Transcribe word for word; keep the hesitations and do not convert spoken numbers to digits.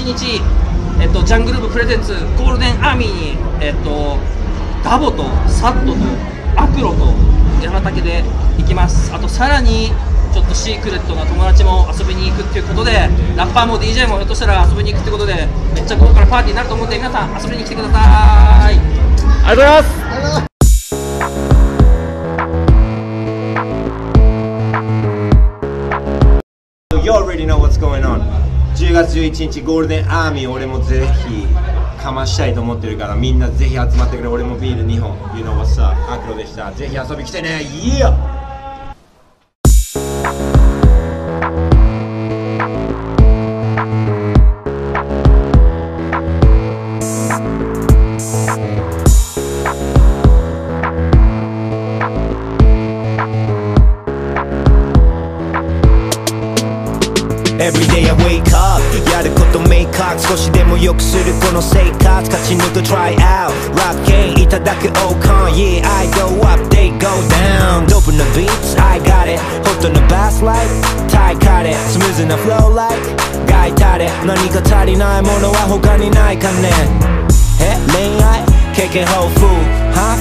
にち、えっと、ジャングル部プレゼンツゴールデンアーミーに、えっと、ダボとサットとアクロと山竹で行きます。あとさらにちょっとシークレットな友達も遊びに行くっていうことで、ラッパーも ディージェー もひょっとしたら遊びに行くってことで、めっちゃ豪華なパーティーになると思うんで、皆さん遊びに来てください。ありがとうございます。 You already know what's going on. じゅうがつじゅういちにちゴールデンアーミー、俺もぜひかましたいと思ってるから、みんなぜひ集まってくれ。俺もビールにほん。You know what's up? アクロでした。ぜひ遊び来てね。Yeah! Every day I wake up やること明確、少しでも良くするこの生活、勝ち抜く try out ラップゲインいただく 王冠 Yeah I go up they go down ドープな beats I got it ホットなバスライトタイカレースムーズな flow like ガイタレ何か足りないものは他にないかね。え恋愛経験豊富は